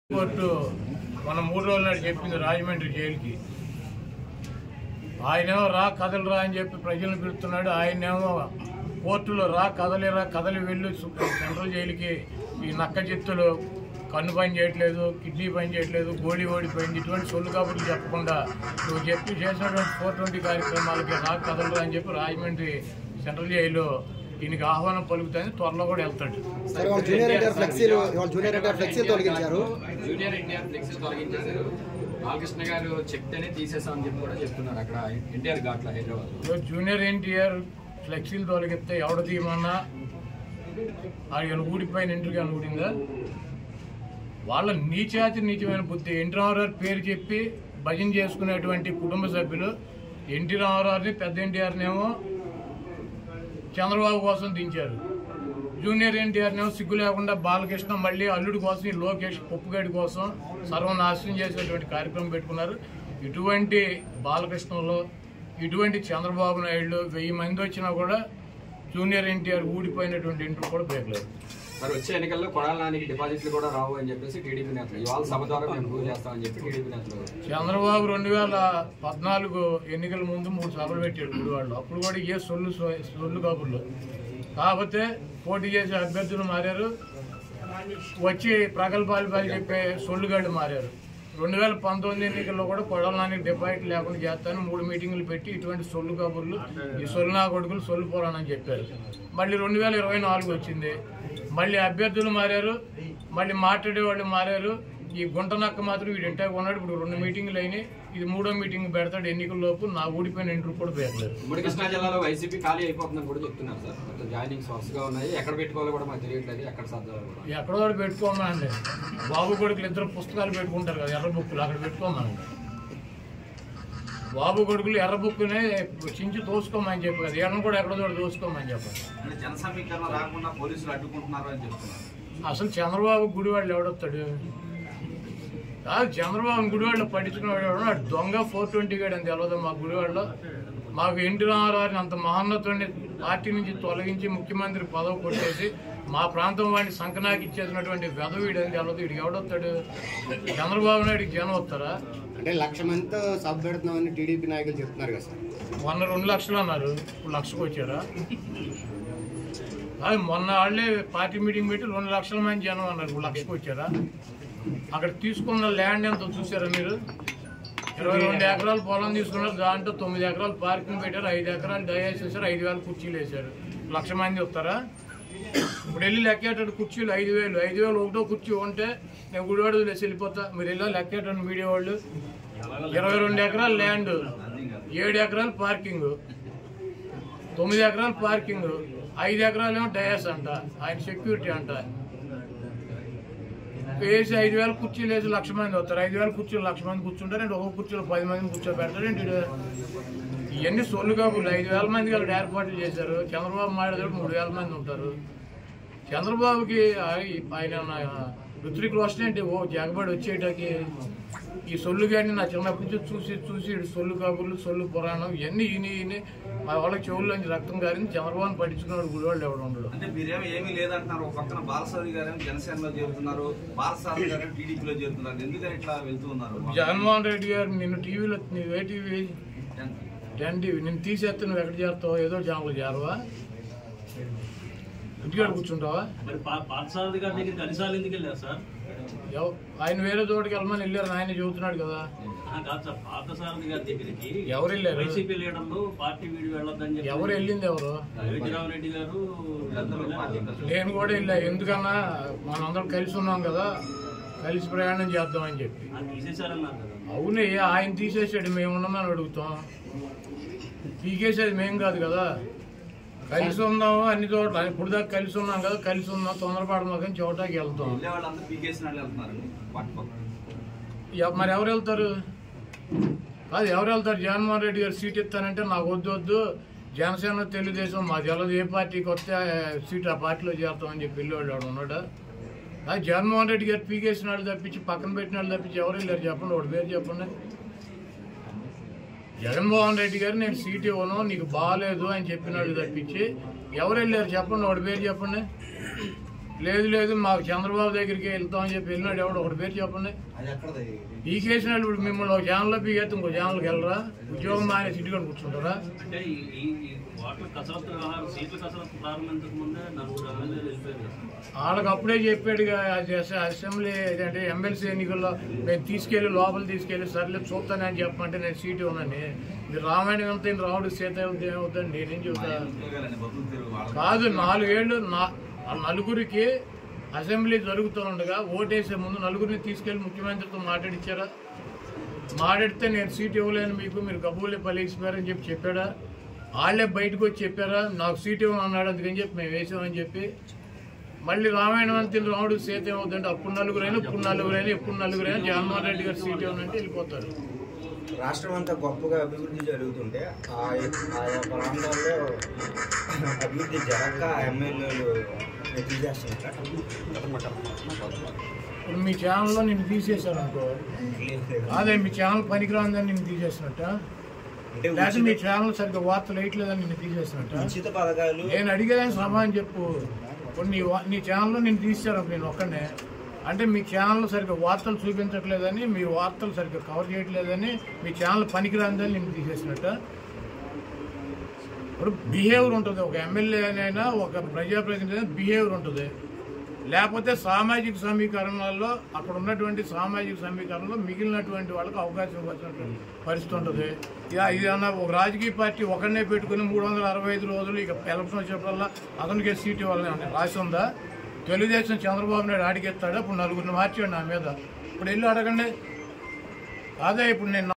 Court మన 3 రోజుల నాడు చెప్పింది రాజమండ్రి జైలుకి. ఆయనేమో రా కదలరా అని చెప్పి ప్రజలను పిలుస్తున్నాడు. ఆయనేమో కోర్టులో రా కదలిరా కదలి వెళ్ళు సెంట్రల్ జైలుకి. ఈ నక్క చిత్తులు కన్ను పని చేయట్లేదు, కిడ్నీ పని చేయట్లేదు, గోళీ ఓడిపోయింది, ఇటువంటి సొల్లు కబుర్లు చెప్పకుండా నువ్వు చెప్పి చేసినటువంటి 420 కార్యక్రమాలకి రా కదలరా అని చెప్పి రాజమండ్రి సెంట్రల్ జైలు దీనికి ఆహ్వానం పలుకుతాయని త్వరలో కూడా వెళ్తాడు. జూనియర్ ఎన్టీఆర్ ఫ్లెక్సీలు తొలగించారు. జూనియర్ ఎన్టీఆర్ ఫ్లెక్సీలు తొలగించేశారు. బాలకృష్ణ గారు చెప్తేనే తీసేసామని చెప్పి కూడా చెప్తున్నారు అక్కడ ఎన్టీఆర్ ఘాట్లో హైదరాబాద్. జూనియర్ ఎన్టీఆర్ ఫ్లెక్సీలు తొలగిస్తే ఎవడ తీయమన్నా ఆయన ఊడిపోయిన ఇంటికి అని ఊడిందా? వాళ్ళ నీచమైన బుద్ధి. ఎన్టీ రామారావు పేరు చెప్పి భజన చేసుకునేటువంటి కుటుంబ సభ్యులు ఎన్టీ రామారావుని పెద్ద ఎన్టీఆర్నేమో చంద్రబాబు కోసం దించారు. జూనియర్ ఎన్టీఆర్నేమో సిగ్గు లేకుండా బాలకృష్ణ మళ్ళీ అల్లుడి కోసం, ఈ లోకేష్ పొప్పుగడి కోసం సర్వనాశనం చేసేటువంటి కార్యక్రమం పెట్టుకున్నారు. ఇటువంటి బాలకృష్ణలో ఇటువంటి చంద్రబాబు నాయుడు 1000 మంది వచ్చినా కూడా జూనియర్ ఎన్టీఆర్ ఊడిపోయినటువంటి ఇంటర్ కూడా బేకలేదు. మరి వచ్చే ఎన్నికల్లో కొడాల నానికి డిపాజిట్లు కూడా రావు అని చెప్పేసి టీడీపీ నేతలు ఇవాళ సభ ద్వారా మేము ప్రూవ్ చేస్తామని చెప్పి టీడీపీ నేతలు. చంద్రబాబు 2014 ఎన్నికల ముందు 3 సభలు పెట్టాడు గుడివాళ్ళు. అప్పుడు కూడా ఏ సొల్లు కబుర్లు. కాకపోతే పోటీ చేసే అభ్యర్థులు మారారు, వచ్చి ప్రగల్భాలు చెప్పే సొల్లుగాళ్ళు మారారు. 2019 ఎన్నికల్లో కూడా కొడాల నానికి డిపాజిట్ లేకుండా చేస్తాను 3 మీటింగులు పెట్టి ఇటువంటి సొల్లు కబుర్లు, ఈ సొల్లు నా కొడుకులు సొల్లు పోరానని చెప్పారు. మళ్ళీ 2024 వచ్చింది, మళ్ళీ అభ్యర్థులు మారారు, మళ్ళీ మాట్లాడేవాళ్ళు మారారు. ఈ గుంట నక్క మాత్రం వీడు ఇంటే ఉన్నాడు. ఇప్పుడు 2 మీటింగులు అయినాయి, ఇది 3వ మీటింగ్ పెడతాడు ఎన్నికల్లోపు. నా ఊడిపోయిన ఇంటర్ కూడా పెట్టలేదు. ఉమ్మడి కృష్ణా జిల్లాలో వైసీపీ ఖాళీ అయిపోతుందని కూడా చెప్తున్నారు సార్. మొత్తం జాయినింగ్స్ వరుసగా ఉన్నాయి. ఎక్కడ పెట్టుకోవాలో కూడా మాకు తెలియట్లేదు. ఎక్కడ సర్దాలు ఎక్కడో కూడా పెట్టుకోమండి. బాబు కొడుకులు 2 పుస్తకాలు పెట్టుకుంటారు కదా, ఎర్ర బుక్కులు, అక్కడ పెట్టుకోమనండి. బాబు కొడుకులు ఎర్ర బుక్కునే చించి తోసుకోమని చెప్పి కదా, ఎర్రను కూడా ఎక్కడో చోట తోసుకోమని చెప్పండి. జన సమీకరణ రాకుండా పోలీసులు అడ్డుకుంటున్నారు అని చెప్తున్నారు. అసలు చంద్రబాబు గుడివాళ్ళు ఎవడొస్తాడు? కాదు, చంద్రబాబు గుడివాళ్ళు పట్టించుకునేవాడు దొంగ 420 గడు అని తెలియదు. మా గుడివాళ్ళలో మాకు ఎన్టీ రామారావుని అంత మహోన్నతుడిని పార్టీ నుంచి తొలగించి ముఖ్యమంత్రి పదవి కొట్టేసి మా ప్రాంతం వాడిని సంకనాకి ఇచ్చేసినటువంటి వెధవీడు అని తెలియదు. వీడికి ఎవడొస్తాడు? చంద్రబాబు నాయుడికి జనం వస్తారా? అంటే 1,00,000 మందితో సభ పెడుతున్నామని టీడీపీ నాయకులు చెప్తున్నారు కదా సార్. మొన్న 2 లక్షలు అన్నారు, ఇప్పుడు 1,00,000కి వచ్చారా? అది మొన్న వాళ్ళే పార్టీ మీటింగ్ పెట్టి 2 లక్షల మంది జనం అన్నారు, ఇప్పుడు 1,00,000కి వచ్చారా? అక్కడ తీసుకున్న ల్యాండ్ ఎంతో చూసారా మీరు? 22 ఎకరాలు పొలం తీసుకున్నారు, దాంట్లో 9 ఎకరాలు పార్కింగ్ పెట్టారు, 5 ఎకరాలు డయాస్ చేశారు, 5,000 కుర్చీలు వేశారు. 1,00,000 మంది వస్తారా? ఇప్పుడు వెళ్ళి లెక్కేటాడు కుర్చీలు 5,000. 5,000 ఒకటో కుర్చీ ఉంటే నేను గుడివాడు వేసి వెళ్ళిపోతా. మీరు వెళ్ళా లెక్కేటాడు మీడియా వాళ్ళు. 22 ఎకరాల ల్యాండ్, 7 ఎకరాలు పార్కింగ్, 9 ఎకరాలు పార్కింగ్, 5 ఎకరాలు ఏమో డయాస్ అంట, ఆయన సెక్యూరిటీ అంట. వేసి 5,000 కుర్చీలు వేసి 1,00,000 మంది వస్తారు. 5,000 కుర్చీలు 1,00,000 మంది కూర్చుంటారు. అంటే ఒక కుర్చీలో 10 మందిని కూర్చోబెడతారు ఏంటి? ఇవన్నీ సొల్లు కాపులు. 5,000 మంది అక్కడ ఏర్పాట్లు చేశారు. చంద్రబాబు మాట్లాడే 3,000 మంది ఉంటారు. చంద్రబాబుకి ఆయన ఋత్విక్ రోషన్ ఏంటి ఓ జగబడి వచ్చేటకి ఈ సొల్లు కానీ నా చిన్నప్పటి నుంచి చూసి సొల్లు కబుర్లు, సొల్లు పురాణం ఇవన్నీ ఈయన మా వాళ్ళకి చెవుల్లోంచి రక్తం కారింది. చంద్రబాబుని పట్టించుకున్నాడు గుడివాళ్ళు ఎవడు ఉండడు. అంటే మీరేమో ఏమీ లేదంటున్నారు. ఒక పక్కన బాలసారి గారేమో జనసేనలో చేరుతున్నారు, బాలసారి గారు టీడీపీలో చేరుతున్నారు. ఎందుకని ఇట్లా వెళ్తూ ఉన్నారు? జగన్మోహన్ రెడ్డి గారు నిన్ను టీవీలో, ఏ టీవీ? 10 టీవీ. నిన్ను తీసేస్తే నువ్వు ఎక్కడ చేస్తావు? ఏదో ఛానల్ చేరవా? ఇంటికాడ కూర్చుంటావా? ఆయన వేరే చోటుకి వెళ్ళమని వెళ్ళారు, ఆయన చెబుతున్నాడు కదా. ఎవరు వెళ్ళారు? ఎవరు వెళ్ళింది? ఎవరు? నేను కూడా వెళ్ళా. ఎందుకన్నా మనందరం కలిసి ఉన్నాం కదా, కలిసి ప్రయాణం చేద్దామని చెప్పి. అవునే, ఆయన తీసేసాడు, మేము ఉన్నామని అడుగుతాం. తీసేసేది మేము కాదు కదా, కలిసి ఉన్నాము అన్ని చోట్ల. ఇప్పుడు దాకా కలిసి ఉన్నాం కదా, కలిసి ఉన్నాం, తొందరపడమాకని చోటకి వెళ్తాం. మరి ఎవరు వెళ్తారు? కాదు, ఎవరు వెళ్తారు? జగన్మోహన్ రెడ్డి గారు సీట్ ఇస్తానంటే నాకు వద్దు, జనసేన తెలుగుదేశం మా తెలదు, ఏ పార్టీకి వస్తే సీట్ ఆ పార్టీలో చేస్తామని చెప్పి వెళ్ళేవాళ్ళు వాడు ఉన్నాడా? అది జగన్మోహన్ రెడ్డి గారు పీకేసిన వాళ్ళు తప్పించి, పక్కన పెట్టిన వాళ్ళు తప్పించి ఎవరు వెళ్ళారు చెప్పండి? వాడి పేరు చెప్పండి. జగన్మోహన్ రెడ్డి గారు నేను సీట్ ఇవ్వను, నీకు బాగాలేదు అని చెప్పినాడు తప్పించి ఎవరు వెళ్ళారు చెప్పండి? వాడి పేరు చెప్పండి. లేదు మాకు చంద్రబాబు దగ్గరికి వెళ్తామని చెప్పి వెళ్ళినాడు ఎవడో ఒకటి పేరు చెప్పండి. పీకేసినాడు. ఇప్పుడు మిమ్మల్ని ఒక ఛానల్లో పీకేస్తే ఇంకో ఛానల్కి వెళ్ళరా? ఉద్యోగం ఆయన సిటీలో కూర్చుంటారా? వాళ్ళకి అప్పుడే చెప్పాడుగా అసెంబ్లీ అంటే ఎమ్మెల్సీ ఎన్నికల్లో మేము తీసుకెళ్లి లోపల తీసుకెళ్లి సర్లే చూస్తానని చెప్పమంటే నేను సీటు ఇవ్వనని. మీరు రామాయణం అంతా రావుడు సీత ఏమవుతుందండి నేనేం చెబుతా కాదు. 4 ఏళ్ళు నలుగురికి అసెంబ్లీ జరుగుతూ ఉండగా ఓటేసే ముందు నలుగురిని తీసుకెళ్లి ముఖ్యమంత్రితో మాట్లాడిచ్చారా? మాట్లాడితే నేను సీట్ ఇవ్వలేను మీకు, మీరు గబ్బులే పలిగిపోయారని చెప్పాడా? వాళ్ళే బయటకు వచ్చి చెప్పారా నాకు సీట్ ఇవ్వమన్నాడు అందుకని చెప్పి మేము వేసామని చెప్పి. మళ్ళీ రామాయణం అంతా రావుడు సీత ఏమవుతుందంటే అప్పుడు నలుగురైనా ఎప్పుడు నలుగురైనా జగన్మోహన్ రెడ్డి గారు సీట్ ఇవ్వనంటే వెళ్ళిపోతారు. రాష్ట్రం అంతా గొప్పగా అభివృద్ధి జరుగుతుంటే ఆయా ప్రాంతాల్లో అభివృద్ధి జరగక ఎమ్మెల్యేలు తీసేస్తున్నారు. ఇప్పుడు మీ ఛానల్లో నిన్ను తీసేశారు అనుకో, అదే మీ ఛానల్ పనికిరాందని నిన్ను తీసేసినట్ట, లేకపోతే మీ ఛానల్ సరిగ్గా వార్తలు వేయట్లేదని నిన్ను తీసేసినట్ట. ఉచిత పథకాలు నేను అడిగేదాన్ని సమాధానం చెప్పు. ఇప్పుడు నీ ఛానల్లో నేను తీసేశారు నేను ఒక్కనే అంటే మీ ఛానల్ సరిగ్గా వార్తలు చూపించట్లేదని, మీ వార్తలు సరిగ్గా కవర్ చేయట్లేదని, మీ ఛానల్ పనికిరాందని నేను తీసేసినట్ట. ఇప్పుడు బిహేవియర్ ఉంటుంది. ఒక ఎమ్మెల్యేనైనా ఒక ప్రజాప్రతినిధి బిహేవియర్ ఉంటుంది. లేకపోతే సామాజిక సమీకరణాల్లో అక్కడ ఉన్నటువంటి సామాజిక సమీకరణలో మిగిలినటువంటి వాళ్ళకి అవకాశం ఇవ్వాల్సినటువంటి పరిస్థితి ఉంటుంది. ఇది అన్న ఒక రాజకీయ పార్టీ ఒకరినే పెట్టుకుని 365 రోజులు ఇక ఎలక్షన్ వచ్చేటల్లా అతనికి సీట్ ఇవ్వాలని రాసి ఉందా? తెలుగుదేశం చంద్రబాబు నాయుడు అడిగేస్తాడు. ఇప్పుడు 4 మార్చాడు నా మీద. ఇప్పుడు వెళ్ళి అడగండి. అదే ఇప్పుడు నేను